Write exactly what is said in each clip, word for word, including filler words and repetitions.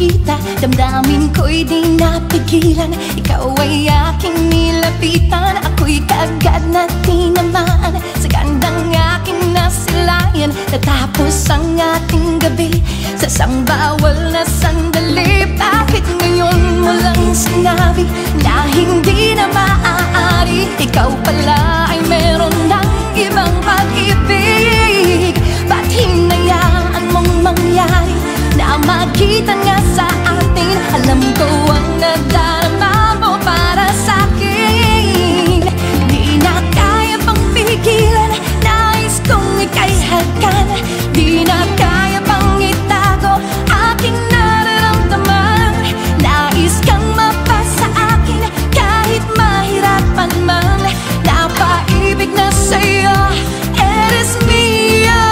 kita, damdamin ko'y di napigilan. Ikaw ay aking nilapitan, ako'y kagad na tinamaan sa gandang aking nasilayan. Natapos ang ating gabi sa isang bawal na sandali. Bakit ngayon mo lang sinabi na hindi na maaari? Ikaw pala ay meron ng ibang pag-ibig. Ba't hinayaan mong mangyari na makita nga sa atin? Alam ko ang nadarama mo para sa'kin. Di na kaya pang pigilan, nais kong ika'y halkan. Di na kaya pang itago aking nararamdaman. Nais kang mapasa akin kahit mahirapan man. Napaibig na sa'yo, Eres Mio.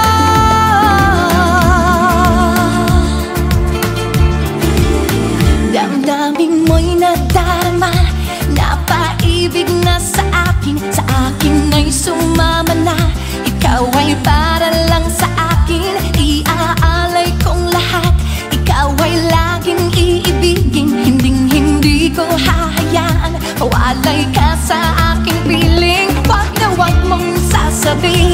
Damdamin mo'y nadarama, napaibig na sa akin. Sa akin ay sumama na, ikaw ay para lang sa akin. Iaalay kong lahat, ikaw ay laging iibigin. Hinding hindi ko hahayaan mawalay ka sa aking piling. Wag na wag mong sasabihin